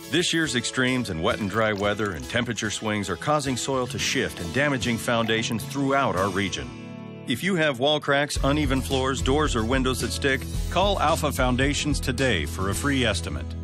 This year's extremes in wet and dry weather and temperature swings are causing soil to shift and damaging foundations throughout our region. If you have wall cracks, uneven floors, doors, or windows that stick, call Alpha Foundations today for a free estimate.